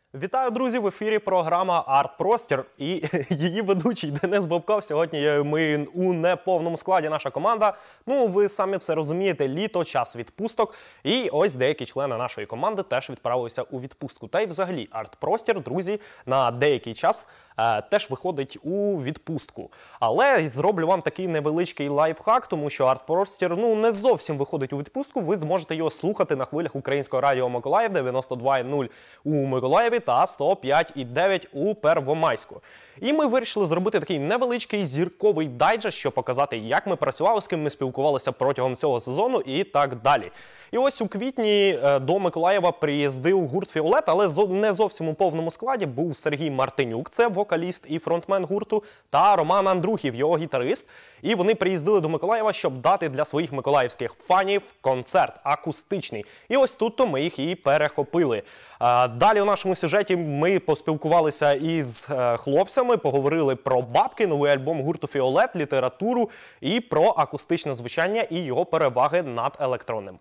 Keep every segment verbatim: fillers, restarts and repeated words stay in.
Вітаю, друзі! В ефірі програма «Арт-простір» і її ведучий Денис Бобков. Сьогодні ми у неповному складі, наша команда. Ну, ви самі все розумієте, літо, час відпусток. І ось деякі члени нашої команди теж відправилися у відпустку. Та й взагалі «Арт-простір», друзі, на деякий час е, теж виходить у відпустку. Але зроблю вам такий невеличкий лайфхак, тому що «Арт-простір» ну, не зовсім виходить у відпустку. Ви зможете його слухати на хвилях Українського радіо Миколаїв, дев'яносто два і нуль у Миколаєві та сто п'ять і дев'ять у Первомайську. І ми вирішили зробити такий невеличкий зірковий дайджест, щоб показати, як ми працювали, з ким ми спілкувалися протягом цього сезону і так далі. І ось у квітні до Миколаєва приїздив гурт «Фіолет», але не зовсім у повному складі. Був Сергій Мартинюк, це вокаліст і фронтмен гурту, та Роман Андрухів, його гітарист. І вони приїздили до Миколаєва, щоб дати для своїх миколаївських фанів концерт акустичний. І ось тут-то ми їх і перехопили. Далі у нашому сюжеті ми поспілкувалися із хлопцями, поговорили про бабки, новий альбом гурту «Фіолет», літературу і про акустичне звучання і його переваги над електронним.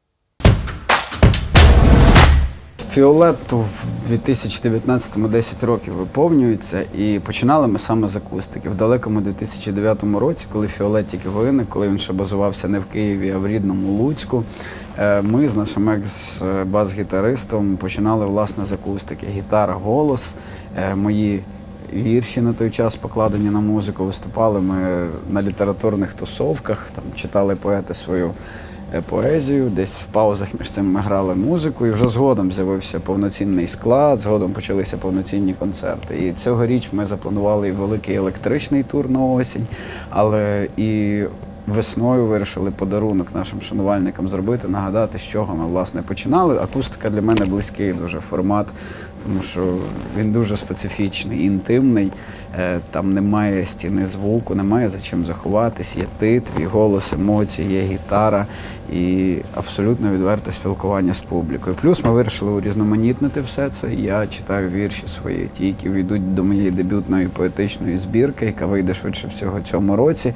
«Фіолету» в дві тисячі дев'ятнадцятому десять років виповнюється, і починали ми саме з акустики. В далекому дві тисячі дев'ятому році, коли «Фіолет» тільки виник, коли він ще базувався не в Києві, а в рідному Луцьку, ми з нашим екс-бас-гітаристом починали, власне, з акустики. Гітара, голос, мої вірші на той час покладені на музику, виступали ми на літературних тусовках, там читали поети свою поезію, десь в паузах між цим ми грали музику, і вже згодом з'явився повноцінний склад, згодом почалися повноцінні концерти. І цьогоріч ми запланували і великий електричний тур на осінь, але і весною вирішили подарунок нашим шанувальникам зробити, нагадати, з чого ми, власне, починали. Акустика для мене близький дуже формат, тому що він дуже специфічний, інтимний, там немає стіни звуку, немає за чим заховатись, є ти, твій голос, емоції, є гітара і абсолютно відверте спілкування з публікою. Плюс ми вирішили урізноманітнити все це. Я читаю вірші свої, ті, які війдуть до моєї дебютної поетичної збірки, яка вийде швидше всього цьому році.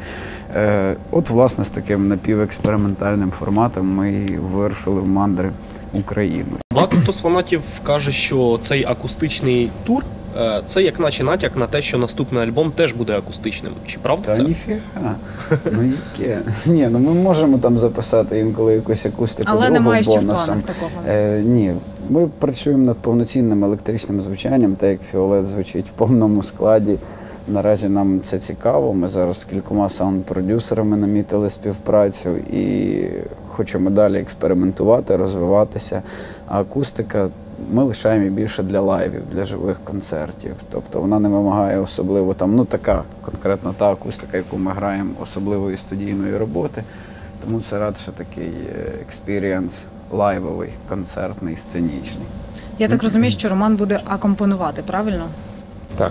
От, власне, з таким напівекспериментальним форматом ми вирушили в мандри Україною. Багато хто з фанатів каже, що цей акустичний тур – це як наче натяк на те, що наступний альбом теж буде акустичним. Чи правда це? Та ніфіга. Ну яке? Ні, ну ми можемо там записати інколи якусь акустику другу бонусом. Але немає ще в планах такого? Е, ні. Ми працюємо над повноцінним електричним звучанням, так як «Фіолет» звучить в повному складі. Наразі нам це цікаво. Ми зараз з кількома саунд-продюсерами намітили співпрацю і хочемо далі експериментувати, розвиватися. А акустика ми лишаємо більше для лайвів, для живих концертів. Тобто вона не вимагає особливо там, ну така конкретно та акустика, яку ми граємо, особливої студійної роботи. Тому це радше такий експірієнс лайвовий, концертний, сценічний. Я так розумію, що Роман буде акомпонувати, правильно? Так.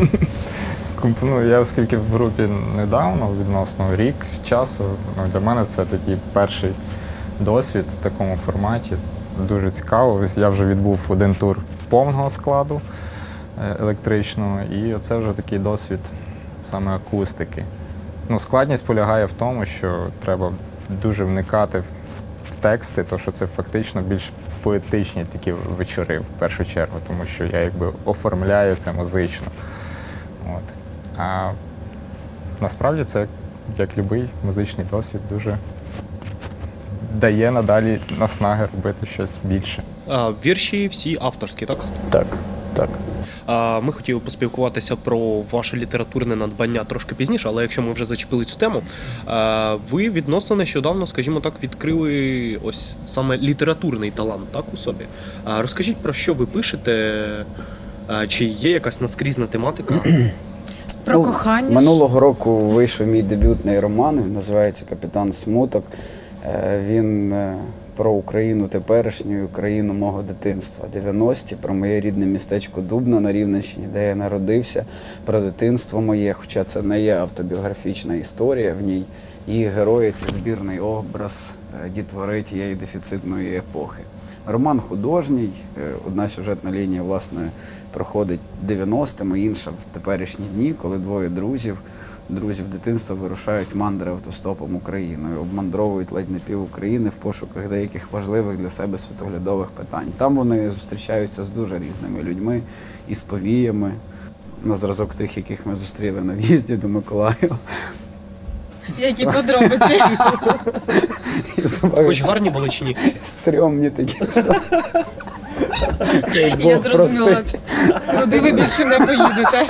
Компоную. Я, оскільки в групі недавно, відносно рік часу, ну, для мене це такий перший досвід в такому форматі. Дуже цікаво. Я вже відбув один тур повного складу електричного, і це вже такий досвід саме акустики. Ну, складність полягає в тому, що треба дуже вникати в тексти, тому що це фактично більш поетичні такі вечори в першу чергу, тому що я якби оформляю це музично. От. А насправді це, як будь-який музичний досвід, дуже дає надалі наснаги робити щось більше. А, вірші всі авторські, так? Так, так. А, ми хотіли поспілкуватися про ваше літературне надбання трошки пізніше, але якщо ми вже зачепили цю тему, а, ви відносно нещодавно, скажімо так, відкрили ось саме літературний талант, так, у собі. А, розкажіть, про що ви пишете, а, чи є якась наскрізна тематика? Про ну, кохання? Минулого року вийшов мій дебютний роман, він називається «Капітан Смуток». Він про Україну теперішню, Україну мого дитинства, дев'яності, про моє рідне містечко Дубно на Рівненщині, де я народився, про дитинство моє, хоча це не є автобіографічна історія в ній. І герої – це збірний образ дітвори тієї дефіцитної епохи. Роман художній, одна сюжетна лінія, власне, проходить дев'яностими, інша в теперішні дні, коли двоє друзів друзів дитинства вирушають мандри автостопом Україною, обмандровують ледь не пів України в пошуках деяких важливих для себе світоглядових питань. Там вони зустрічаються з дуже різними людьми, із повіями, на зразок тих, яких ми зустріли на в'їзді до Миколаєва. Які подробиці? Хоч гарні були чи ні? Стрьомні такі, що... Я зрозуміла, туди ви більше не поїдете.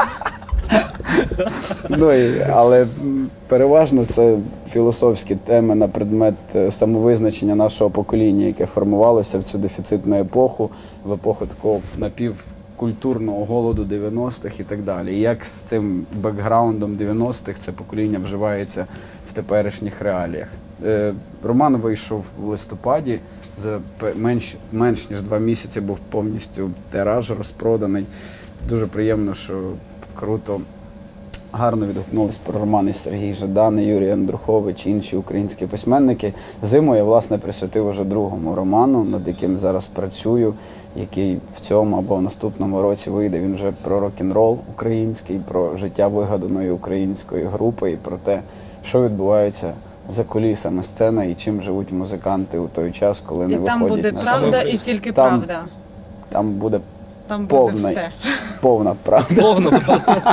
Ну, і, але переважно це філософські теми на предмет самовизначення нашого покоління, яке формувалося в цю дефіцитну епоху, в епоху такого напівкультурного голоду дев'яностих і так далі. І як з цим бекграундом дев'яностих це покоління вживається в теперішніх реаліях. Е, роман вийшов в листопаді, за менш, менш ніж два місяці був повністю тираж розпроданий. Дуже приємно, що круто, гарно відгукнулись про романи Сергій Жадан, Юрій Андрухович, інші українські письменники. Зиму я, власне, присвятив уже другому роману, над яким зараз працюю, який в цьому або в наступному році вийде. Він вже про рок-н-рол український, про життя вигаданої української групи і про те, що відбувається за кулісами сцени і чим живуть музиканти у той час, коли не І виходять на там буде сцену. правда і тільки Там- правда. Там буде Там буде повна, все. повна правда. Повно, правда.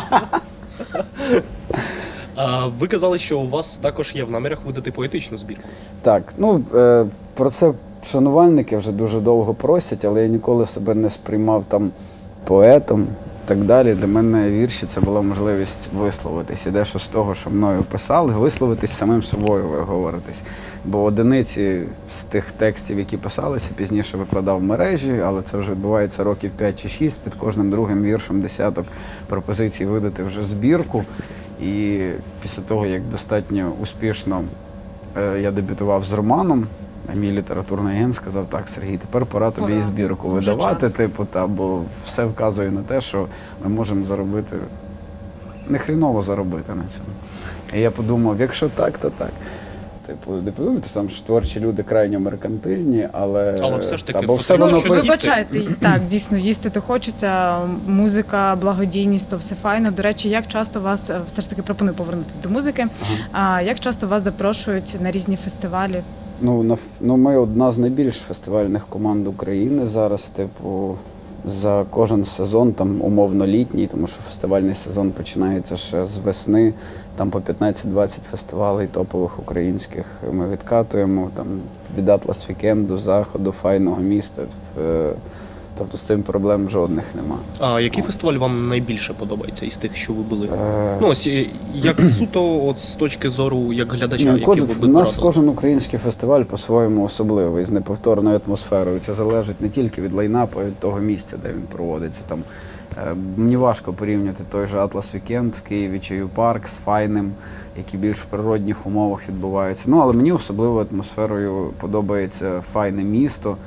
А ви казали, що у вас також є в намірах видати поетичну збірку. Так, ну е, про це шанувальники вже дуже довго просять, але я ніколи себе не сприймав там поетом і так далі. Для мене вірші це була можливість висловитись. І дещо з того, що мною писали, висловитись самим собою, виговоритись. Бо одиниці з тих текстів, які писалися, пізніше викладав в мережі, але це вже відбувається років п'ять чи шість, під кожним другим віршем десяток пропозицій видати вже збірку. І після того, як достатньо успішно е, я дебютував з романом, мій літературний агент сказав: так, Сергій, тепер пора тобі Пора. і збірку Вже видавати, час. типу, та, бо все вказує на те, що ми можемо заробити, не хріново заробити на цьому. І я подумав, якщо так, то так. Типу, не подумайте, там, що творчі люди крайньо меркантильні, але... Але все ж таки та, бо все потрібно воно щось Ну, їсти. вибачайте, так, дійсно, їсти то хочеться, музика, благодійність, то все файно. До речі, як часто вас, е, все ж таки пропоную повернутися до музики, а як часто вас запрошують на різні фестивалі? Ну, на, ф- ну, ми одна з найбільш фестивальних команд України зараз, типу, за кожен сезон, там умовно літній, тому що фестивальний сезон починається ще з весни, там по п'ятнадцять-двадцять фестивалей топових українських ми відкатуємо, там від Атлас Вікенду, Заходу, Файного міста, е, тобто з цим проблем жодних нема. А який фестиваль вам найбільше подобається із тих, що ви були? Е, Ну, ось е, як суто, от з точки зору як глядача, Ну, який код- ви би у нас порадили? кожен український фестиваль по-своєму особливий, з неповторною атмосферою. Це залежить не тільки від лайнапу, а й від того місця, де він проводиться. Там, е, мені важко порівняти той же Атлас Вікенд в Києві чи Ю-парк з Файним, які більш в природних умовах відбуваються. Ну, але мені особливо атмосферою подобається Файне місто.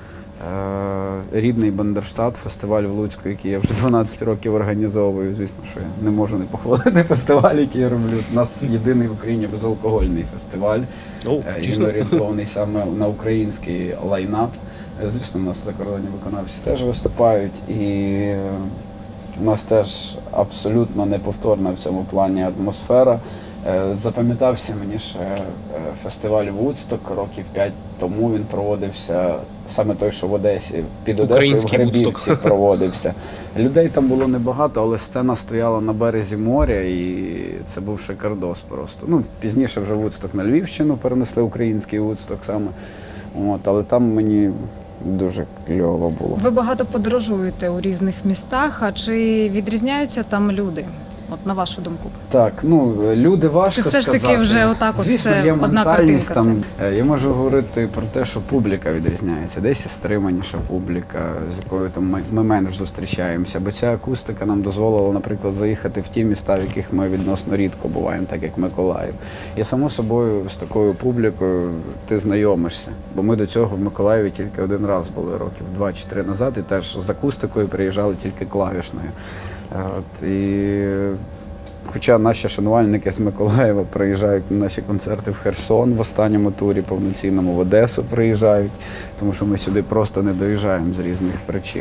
Е, Рідний Бандерштат, фестиваль в Луцьку, який я вже дванадцять років організовую. Звісно, що я не можу не похвалити фестиваль, який я роблю. У нас єдиний в Україні безалкогольний фестиваль, О, е, він дійсно. орієнтований саме на український лайнап. Е, Звісно, у нас закордонні виконавці теж виступають, і е, у нас теж абсолютно неповторна в цьому плані атмосфера. Е, Запам'ятався мені ще е, фестиваль Вудсток років п'ять тому. Він проводився саме той, що в Одесі, під Одесою в Український Гребівці Вудсток. проводився. Людей там було небагато, але сцена стояла на березі моря, і це був шикардос просто. Ну, пізніше вже Вудсток на Львівщину перенесли, український Вудсток саме. От, але там мені дуже кльово було. Ви багато подорожуєте у різних містах, а чи відрізняються там люди? От на вашу думку. Так, ну люди важко Чи все ж сказати. таки вже отак от Звісно, все є одна ментальність картинка там. Е, Я можу говорити про те, що публіка відрізняється. Десь є стриманіша публіка, з якою там ми, ми менш зустрічаємося. Бо ця акустика нам дозволила, наприклад, заїхати в ті міста, в яких ми відносно рідко буваємо, так як Миколаїв. І само собою з такою публікою ти знайомишся. Бо ми до цього в Миколаєві тільки один раз були, років два чи три назад, і теж з акустикою приїжджали тільки клавішною. Е, От, і Хоча наші шанувальники з Миколаєва приїжджають на наші концерти в Херсон в останньому турі, повноцінному в Одесу приїжджають, тому що ми сюди просто не доїжджаємо з різних причин.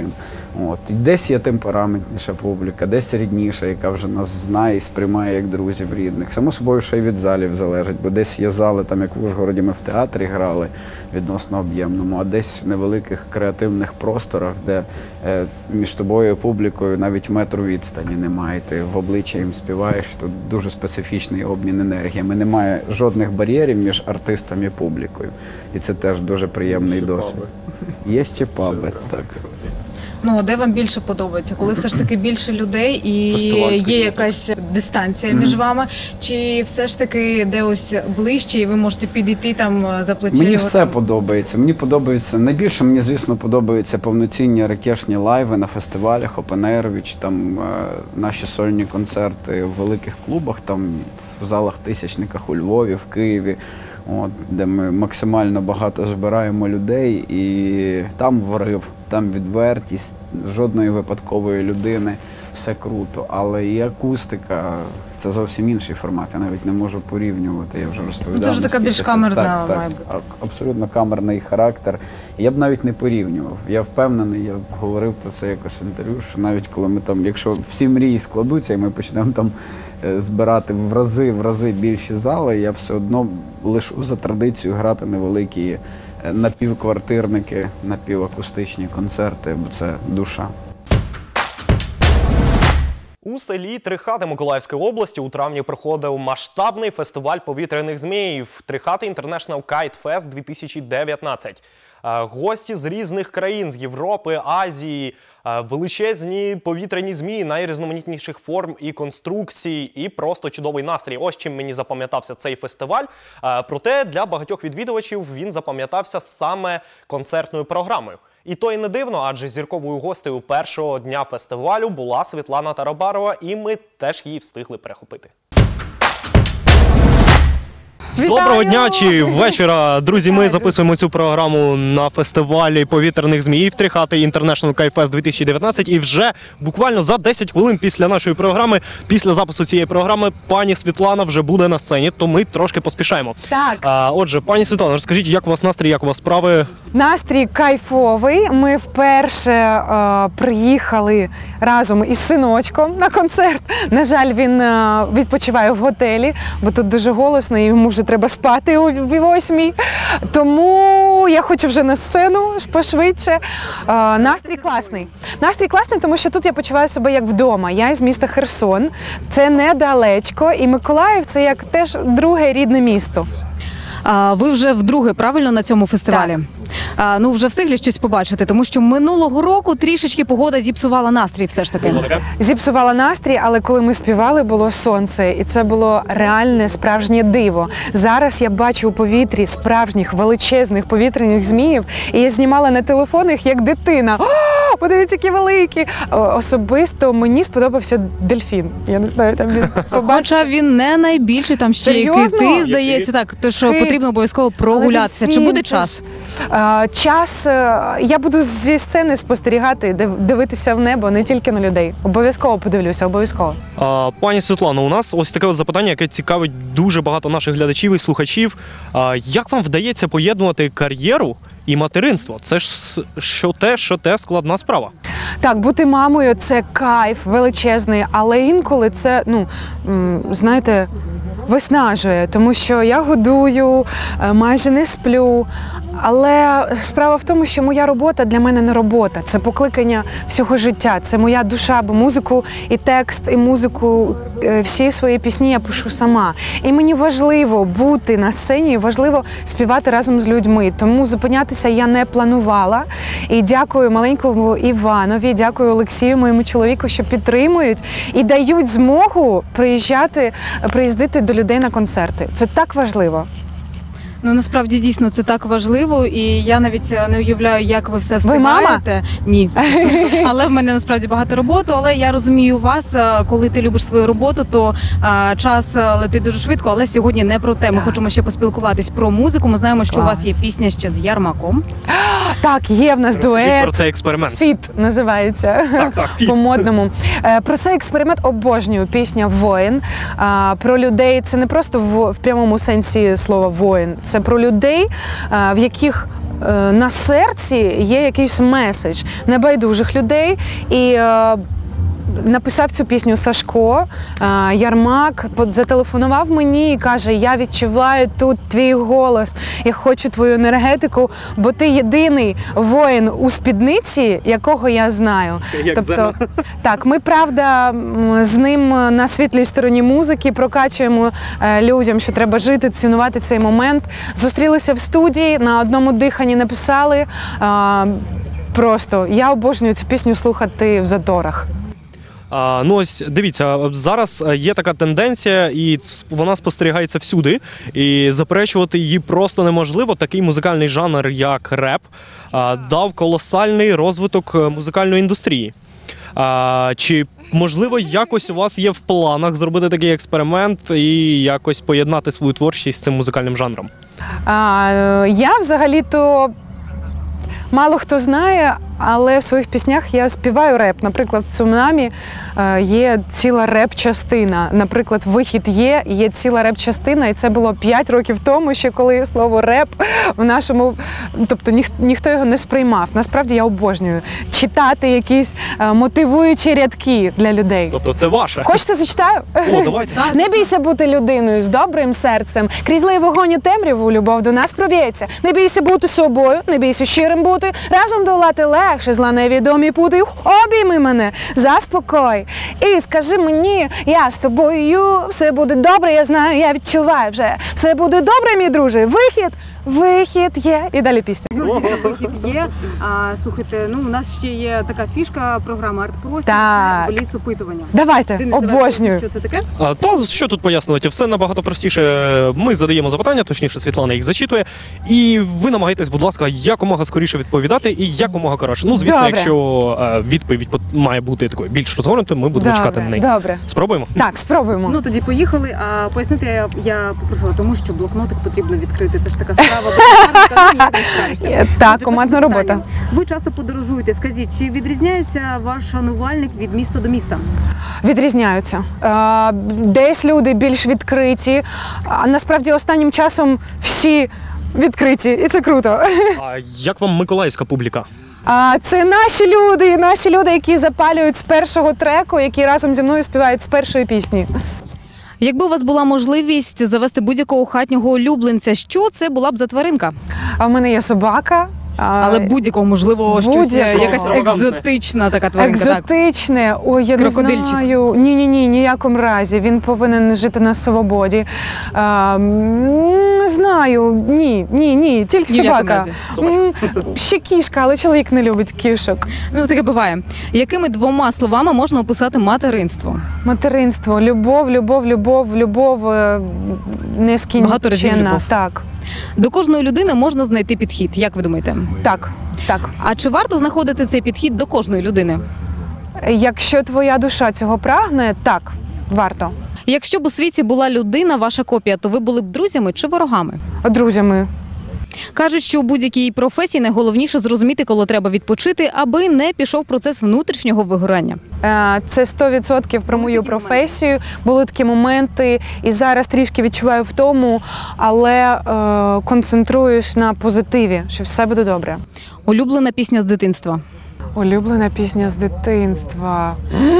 От. І десь є темпераментніша публіка, десь рідніша, яка вже нас знає і сприймає як друзів рідних. Само собою, ще й від залів залежить, бо десь є зали, там як в Ужгороді ми в театрі грали відносно об'ємному, а десь в невеликих креативних просторах, де е, між тобою і публікою навіть метру відстані немає. Ти в обличчя їм співаєш, тут дуже специфічний обмін енергіями. Немає жодних бар'єрів між артистом і публікою. І це теж дуже приємний досвід. Є ще паби, так. Ну, де вам більше подобається? Коли все ж таки більше людей і Фестиваль, є скажімо якась дистанція між вами? Чи все ж таки де ось ближче і ви можете підійти там за плече? Мені його все там? подобається. Мені подобається, найбільше мені, звісно, подобаються повноцінні ракешні лайви на фестивалях, опен-ейр, там е, наші сольні концерти в великих клубах, там в залах Тисячниках у Львові, в Києві. От, де ми максимально багато збираємо людей, і там врив, там відвертість, жодної випадкової людини, все круто. Але і акустика – це зовсім інший формат, я навіть не можу порівнювати, я вже розповідав. Це вже така більш наскільки це- камерна так, має так, бути. а- абсолютно камерний характер. Я б навіть не порівнював. Я впевнений, я говорив про це якось в інтерв'ю, що навіть коли ми там, якщо всі мрії складуться і ми почнемо там е, збирати в рази, в рази більші зали, я все одно лишу за традицію грати невеликі е, напівквартирники, напівакустичні концерти, бо це душа. У селі Трихати Миколаївської області у травні проходив масштабний фестиваль повітряних зміїв «Трихати International Kite Fest дві тисячі дев'ятнадцять». Е, Гості з різних країн, з Європи, Азії, е, величезні повітряні змії найрізноманітніших форм і конструкцій, і просто чудовий настрій. Ось чим мені запам'ятався цей фестиваль. Е, Проте для багатьох відвідувачів він запам'ятався саме концертною програмою. І то й не дивно, адже зірковою гостею першого дня фестивалю була Світлана Тарабарова, і ми теж її встигли перехопити. Доброго дня чи вечора, друзі. Ми записуємо цю програму на фестивалі повітряних зміїв «Трихати International Kite Fest дві тисячі дев'ятнадцять». І вже буквально за десять хвилин після нашої програми, після запису цієї програми, пані Світлана вже буде на сцені, то ми трошки поспішаємо. Так. А, отже, пані Світлана, розкажіть, як у вас настрій, як у вас справи? Настрій кайфовий. Ми вперше е, приїхали разом із синочком на концерт. На жаль, він е, відпочиває в готелі, бо тут дуже голосно і йому вже треба спати о восьмій. Тому я хочу вже на сцену пошвидше. Е, настрій класний. Настрій класний, тому що тут я почуваю себе як вдома. Я із міста Херсон. Це недалечко. І Миколаїв – це як теж друге рідне місто. А, ви вже вдруге, правильно, на цьому фестивалі? Так. А, ну, вже встигли щось побачити, тому що минулого року трішечки погода зіпсувала настрій все ж таки. Зіпсувала настрій, але коли ми співали, було сонце, і це було реальне справжнє диво. Зараз я бачу у повітрі справжніх величезних повітряних зміїв, і я знімала на телефонах як дитина. О, подивіться, які великі! О, особисто мені сподобався дельфін. Я не знаю, там він побачив. Хоча він не найбільший, там ще й Серйозно? кити, здається, так, то що Кит. потрібно обов'язково прогулятися. Чи дельфін, буде це час? ж, е, Час, е, я буду зі сцени спостерігати, див- дивитися в небо, не тільки на людей. Обов'язково подивлюся, обов'язково. А, пані Світлано, у нас ось таке ось запитання, яке цікавить дуже багато наших глядачів і слухачів. А, як вам вдається поєднувати кар'єру і материнство? Це ж с- що те, що те складна справа. Так, бути мамою – це кайф величезний, але інколи це, ну, м, знаєте, виснажує, тому що я годую, е, майже не сплю. Але справа в тому, що моя робота для мене не робота, це покликання всього життя, це моя душа, бо музику і текст, і музику, е, всі свої пісні я пишу сама. І мені важливо бути на сцені, важливо співати разом з людьми, тому зупинятися я не планувала. І дякую маленькому Іванові, дякую Олексію, моєму чоловіку, що підтримують і дають змогу приїжджати, приїздити до людей на концерти. Це так важливо. Ну, насправді, дійсно, це так важливо, і я навіть не уявляю, як ви все Ви мама? встигаєте. Ні. Але в мене насправді багато роботи, але я розумію вас, е, коли ти любиш свою роботу, то е, час е, летить дуже швидко, але сьогодні не про те. Ми хочемо ще поспілкуватись про музику. Ми знаємо, що у вас є пісня ще з Ярмаком. Так, є в нас Розкажіть дует. про цей експеримент. Фіт називається Так, так, фіт. по-модному. Е, Про цей експеримент обожнюю пісня «Воїн». А, Про людей, це не просто в, в прямому сенсі слова «воїн», це про людей, а, в яких е, на серці є якийсь меседж небайдужих людей. І е, написав цю пісню Сашко, е, Ярмак, зателефонував мені і каже: я відчуваю тут твій голос, я хочу твою енергетику, бо ти єдиний воїн у спідниці, якого я знаю. Як тобто, так, ми, правда, з ним на світлій стороні музики прокачуємо е, людям, що треба жити, цінувати цей момент. Зустрілися в студії, на одному диханні написали. Е, просто я обожнюю цю пісню слухати в заторах. А, ну ось дивіться, зараз є така тенденція, і вона спостерігається всюди. І заперечувати її просто неможливо. Такий музикальний жанр, як реп, а, дав колосальний розвиток музикальної індустрії. А, чи можливо якось у вас є в планах зробити такий експеримент і якось поєднати свою творчість з цим музикальним жанром? А, я взагалі-то мало хто знає, але в своїх піснях я співаю реп. Наприклад, в «Цунамі» є ціла реп-частина. Наприклад, «Вихід є» є ціла реп-частина, і це було п'ять років тому, ще коли слово «реп» в нашому... Тобто ніх, ніхто його не сприймав. Насправді я обожнюю читати якісь мотивуючі рядки для людей. Тобто це ваше? Хочете, зачитаю? О, давайте. Не бійся бути людиною з добрим серцем. Крізь злий вогонь і темряву любов до нас проб'ється. Не бійся бути собою, не бійся щирим бути. Разом долати легше зла невідомі пути. Обійми мене, заспокой. І скажи мені, я з тобою, все буде добре, я знаю, я відчуваю вже. Все буде добре, мій друже. Вихід, вихід є. І далі пісня. Ну, вихід є. А, слухайте, ну у нас ще є така фішка програми «Арт-простір», Так. це бліц-опитування. Давайте, Денис, давай, обожнюю. що це таке? А, то що тут пояснювати? Все набагато простіше. Ми задаємо запитання, точніше Світлана їх зачитує, і ви намагаєтесь, будь ласка, якомога скоріше відповідати і якомога коротше. Ну, звісно, Добре. якщо е, відповідь має бути такою більш розгорнутою, ми будемо Добре, чекати на неї. добре. Спробуємо? Так, спробуємо. Ну тоді поїхали. А пояснити я, я попросила, тому що блокнотик потрібно відкрити. Це ж така справа. Е, Так, командна робота. Ви часто подорожуєте. Скажіть, чи відрізняється ваш шанувальник від міста до міста? Відрізняються. Е, Десь люди більш відкриті, а насправді останнім часом всі відкриті, і це круто. А як вам миколаївська публіка? А це наші люди, наші люди, які запалюють з першого треку, які разом зі мною співають з першої пісні. Якби у вас була можливість завести будь-якого хатнього улюбленця, що це була б за тваринка? А в мене є собака. а, Але будь-якого, можливо, щось будь-якого. якась екзотична така тваринка. Так. Екзотичне, ой, я не Крокодильчик. знаю. Ні, ні, ні, ніякому разі. Він повинен жити на свободі. А, м, не знаю, ні, ні, ні, тільки Ні в якому собака. разі. М, Ще кішка, але чоловік не любить кішок. Ну, таке буває. Якими двома словами можна описати материнство? Материнство, любов, любов, любов, любов е, Багато разів нескінченна. любов. Так, До кожної людини можна знайти підхід. Як ви думаєте? так, так. А чи варто знаходити цей підхід до кожної людини? Якщо твоя душа цього прагне, так, варто. Якщо б у світі була людина, ваша копія, то ви були б друзями чи ворогами? Друзями. Кажуть, що у будь-якій професії найголовніше зрозуміти, коли треба відпочити, аби не пішов процес внутрішнього вигорання. Е, Це сто відсотків про мою професію. Були такі моменти, і зараз трішки відчуваю втому, але е, концентруюсь на позитиві, що все буде добре. Улюблена пісня з дитинства. Улюблена пісня з дитинства.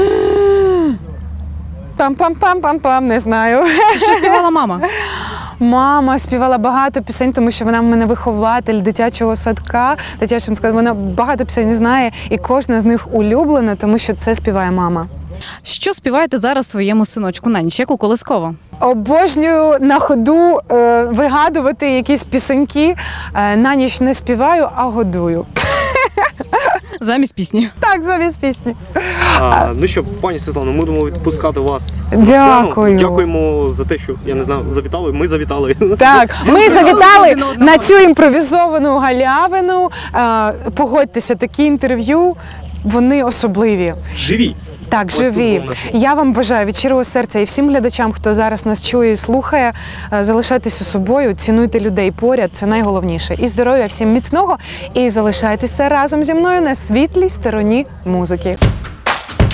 Пам-пам-пам-пам-пам, не знаю. Що співала мама? Мама співала багато пісень, тому що вона в мене вихователь дитячого садка, дитячого садка. Вона багато пісень знає, і кожна з них улюблена, тому що це співає мама. Що співаєте зараз своєму синочку на ніч, як у Колисково? Обожнюю на ходу е, вигадувати якісь пісеньки. Е, на ніч не співаю, а годую. Замість пісні. Так, замість пісні. А, ну що, пані Світлано, ми будемо відпускати вас. Дякую. Дякуємо за те, що я не знаю, завітали. Ми завітали. Так, ми завітали на цю імпровізовану галявину. Е, погодьтеся, такі інтерв'ю, вони особливі. Живі. Так, Ось живі. тут головне. Я вам бажаю від щирого серця і всім глядачам, хто зараз нас чує і слухає, е, залишайтеся собою, цінуйте людей поряд, це найголовніше. І здоров'я всім міцного, і залишайтеся разом зі мною на світлій стороні музики.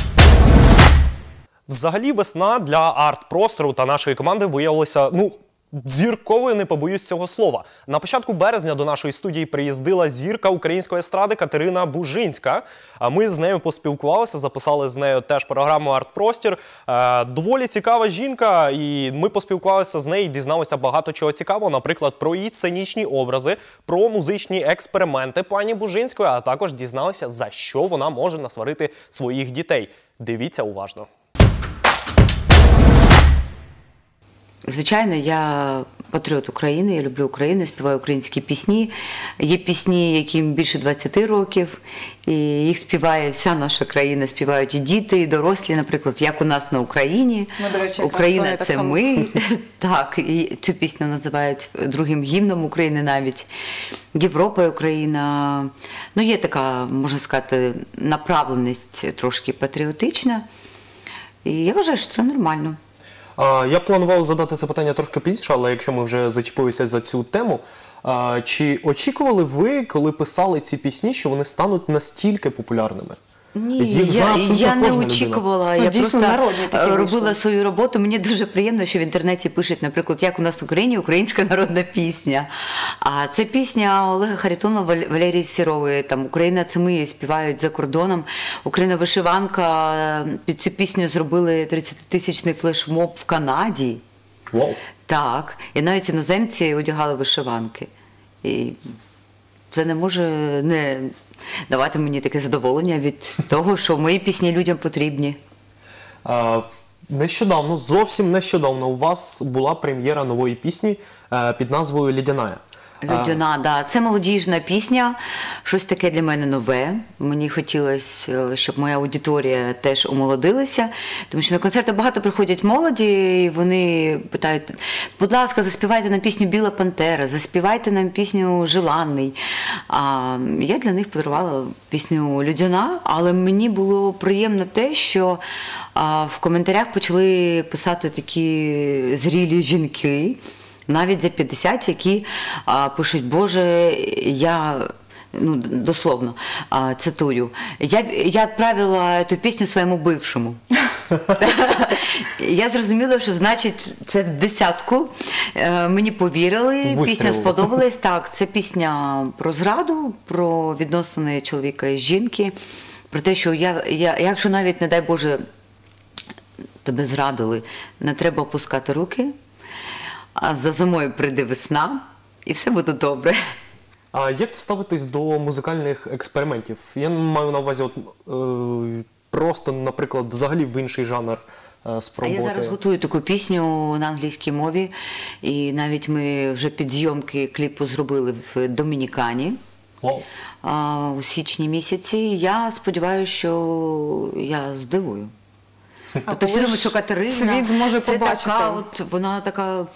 Взагалі весна для арт-простору та нашої команди виявилася, ну, зірковою, не побоюсь цього слова. На початку березня до нашої студії приїздила зірка української естради Катерина Бужинська. Ми з нею поспілкувалися, записали з нею теж програму «Арт-простір». Доволі цікава жінка, і ми поспілкувалися з нею і дізналися багато чого цікавого, наприклад, про її сценічні образи, про музичні експерименти пані Бужинської, а також дізналися, за що вона може насварити своїх дітей. Дивіться уважно. Звичайно, я патріот України, я люблю Україну, співаю українські пісні. Є пісні, яким більше двадцяти років, і їх співає вся наша країна, співають і діти, і дорослі, наприклад, як у нас на Україні. Ми, до речі, Україна – це ми. Так, і цю пісню називають другим гімном України навіть. Європа і Україна. Ну, є така, можна сказати, направленість трошки патріотична. І я вважаю, що це нормально. Я планував задати це питання трошки пізніше, але якщо ми вже зачепилися за цю тему, чи очікували ви, коли писали ці пісні, що вони стануть настільки популярними? Ні, я, я не очікувала, ну, я дійсно, просто робила свою роботу. Мені дуже приємно, що в інтернеті пишуть, наприклад, як у нас в Україні українська народна пісня. А це пісня Олега Харитонова, Валерії Сірової, там «Україна – це ми» співають за кордоном. «Україна вишиванка», під цю пісню зробили тридцятитисячний флешмоб в Канаді. Wow. Так, і навіть іноземці одягали вишиванки. І це не може не давати мені таке задоволення від того, що мої пісні людям потрібні. А, нещодавно, зовсім нещодавно у вас була прем'єра нової пісні а, під назвою «Лідяная». Людяна, так. Да. Це молодіжна пісня, щось таке для мене нове. Мені хотілося, щоб моя аудиторія теж омолодилася, тому що на концерти багато приходять молоді, і вони питають, будь ласка, заспівайте нам пісню «Біла пантера», заспівайте нам пісню «Желанний». А я для них подарувала пісню «Людяна», але мені було приємно те, що а, в коментарях почали писати такі зрілі жінки, навіть за п'ятдесят, які а, пишуть, Боже, я, ну, дословно, а, цитую, я, я відправила цю пісню своєму бившому. Я зрозуміла, що, значить, це в десятку. Мені повірили, пісня сподобалась. Так, це пісня про зраду, про відносини чоловіка і жінки, про те, що я, я, якщо навіть, не дай Боже, тебе зрадили, не треба опускати руки, а за зимою прийде весна, і все буде добре. А як ви ставитесь до музикальних експериментів? Я маю на увазі, от, е, просто, наприклад, взагалі в інший жанр е, спробувати. А я зараз готую таку пісню на англійській мові, і навіть ми вже підзйомки кліпу зробили в Домінікані. Wow. А, у січні місяці. Я сподіваюся, що я здивую. Тобто всі думають, що Катерина, світ зможе це побачити. така, от, вона така,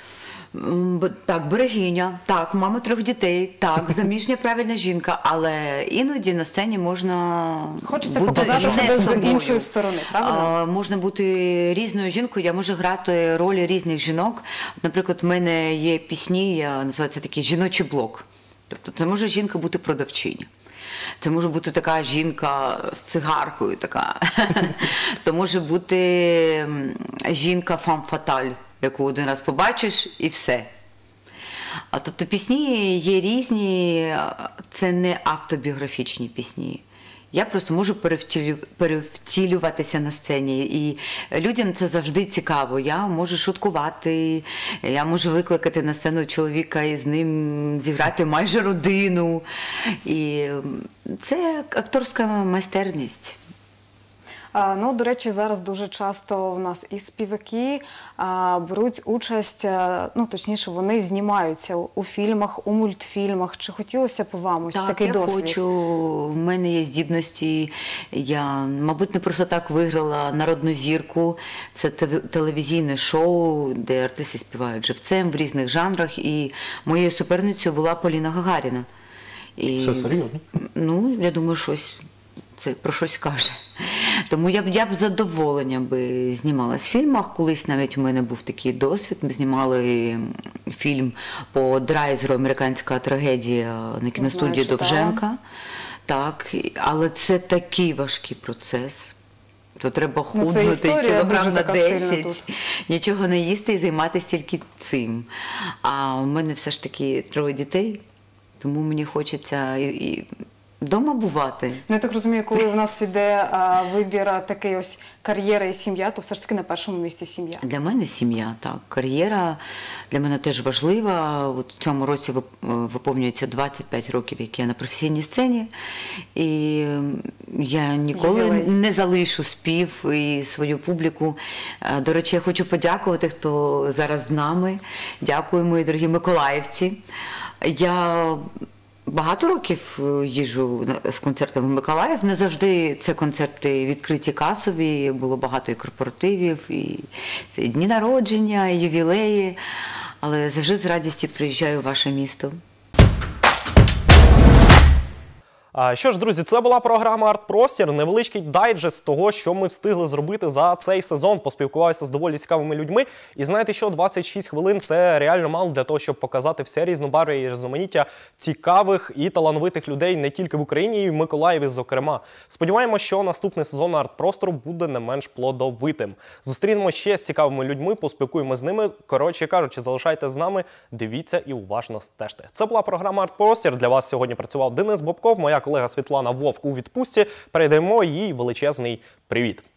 так, берегиня, так, мама трьох дітей, так, заміжня правильна жінка, але іноді на сцені можна Хочеться бути показати себе з собою. іншої сторони, правда? А, можна бути різною жінкою, я можу грати ролі різних жінок. От, наприклад, в мене є пісні, я називаю це такий жіночий блок. Тобто це може жінка бути продавчиня. Це може бути така жінка з цигаркою, така. То може бути жінка фам-фаталь, яку один раз побачиш і все. А тобто пісні є різні, це не автобіографічні пісні. Я просто можу перевтілю, перевтілюватися на сцені, і людям це завжди цікаво. Я можу шуткувати, я можу викликати на сцену чоловіка і з ним зіграти майже родину. І це акторська майстерність. А, ну, до речі, зараз дуже часто в нас і співаки а, беруть участь, а, ну, точніше, вони знімаються у фільмах, у мультфільмах. Чи хотілося б вам ось так, такий я досвід? хочу. В мене є здібності. Я, мабуть, не просто так виграла «Народну зірку». Це телевізійне шоу, де артисти співають живцем в різних жанрах. І моєю суперницею була Поліна Гагаріна. І, Все серйозно? Ну, я думаю, щось. Це про щось каже. Тому я б, я б з задоволенням би знімалась в фільмах. Колись навіть у мене був такий досвід. Ми знімали фільм по Драйзеру «Американська трагедія» на кіностудії Знаю, Довженка. Так, але це такий важкий процес. то треба Ну, це худнути історія дуже кілограм на така сильна десять, нічого не їсти і займатися тільки цим. А у мене все ж таки троє дітей, тому мені хочеться і, і вдома бувати. Ну, я так розумію, коли в нас іде а, вибір а, такий ось кар'єра і сім'я, то все ж таки на першому місці сім'я. Для мене сім'я, так. Кар'єра для мене теж важлива. От в цьому році вип- виповнюється двадцять п'ять років, як я на професійній сцені. І я ніколи Ювілей. не залишу спів і свою публіку. Е, До речі, я хочу подякувати, хто зараз з нами. Дякую, мої дорогі миколаївці. Я багато років е, їжджу на- з концертами в Миколаїв. Не завжди це концерти відкриті касові, було багато і корпоративів, і це і дні народження, і ювілеї. Але завжди з радістю приїжджаю в ваше місто. А, Що ж, друзі, це була програма «Арт-простір», невеличкий дайджест того, що ми встигли зробити за цей сезон. Поспілкувалися з доволі цікавими людьми. І знаєте що, двадцять шість хвилин – це реально мало для того, щоб показати все різнобарв'я і різноманіття цікавих і талановитих людей не тільки в Україні, і в Миколаєві, зокрема. Сподіваємося, що наступний сезон «Арт-простору» буде не менш плодовитим. Зустрінемося ще з цікавими людьми, поспілкуємося з ними. Коротше кажучи, залишайте з нами, дивіться і уважно стежте. Це була програма «Арт-простір». Для вас сьогодні працював Денис Бобков, моя колега Світлана Вовк у відпустці. Передаємо їй величезний привіт.